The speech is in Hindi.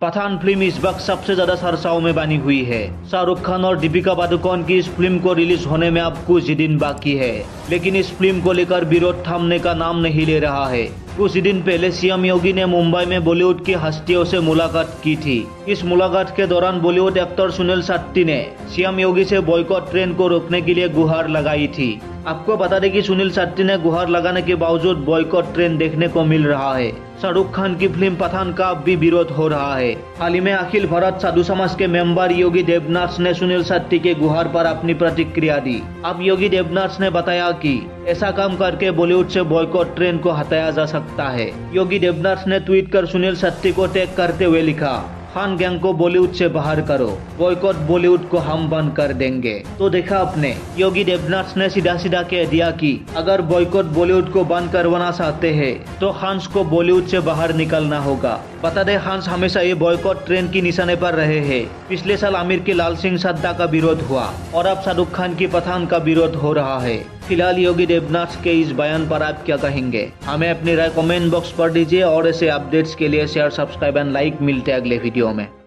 पठान फिल्म इस वक्त सबसे ज्यादा चर्चाओं में बनी हुई है। शाहरुख खान और दीपिका पादुकोण की इस फिल्म को रिलीज होने में अब कुछ ही दिन बाकी है, लेकिन इस फिल्म को लेकर विरोध थमने का नाम नहीं ले रहा है। कुछ दिन पहले सीएम योगी ने मुंबई में बॉलीवुड की हस्तियों से मुलाकात की थी। इस मुलाकात के दौरान बॉलीवुड एक्टर सुनील शेट्टी ने सीएम योगी से बॉयकॉट ट्रेन को रोकने के लिए गुहार लगाई थी। आपको बता दें कि सुनील शेट्टी ने गुहार लगाने के बावजूद बॉयकॉट ट्रेन देखने को मिल रहा है। शाहरुख खान की फिल्म पठान का अब भी विरोध हो रहा है। हाल ही में अखिल भारत साधु समाज के मेंबर योगी देवनाथ ने सुनील शेट्टी के गुहार पर अपनी प्रतिक्रिया दी। अब योगी देवनाथ ने बताया कि ऐसा काम करके बॉलीवुड से बॉयकॉट ट्रेन को हटाया जा सकता है। योगी देवनाथ ने ट्वीट कर सुनील शेट्टी को टैग करते हुए लिखा, खान गैंग को बॉलीवुड से बाहर करो, बॉयकॉट बॉलीवुड को हम बंद कर देंगे। तो देखा आपने, योगी देवनाथ ने सीधा सीधा कह दिया कि अगर बॉयकॉट बॉलीवुड को बंद करवाना चाहते हैं तो खान्स को बॉलीवुड से बाहर निकलना होगा। बता दें, खान्स हमेशा ये बॉयकॉट ट्रेन की निशाने पर रहे हैं। पिछले साल आमिर के लाल सिंह चड्ढा का विरोध हुआ और अब शाहरुख खान की पठान का विरोध हो रहा है। फिलहाल योगी देवनाथ के इस बयान पर आप क्या कहेंगे? हमें अपनी राय कमेंट बॉक्स पर दीजिए और ऐसे अपडेट्स के लिए शेयर, सब्सक्राइब एंड लाइक। मिलते हैं अगले वीडियो में।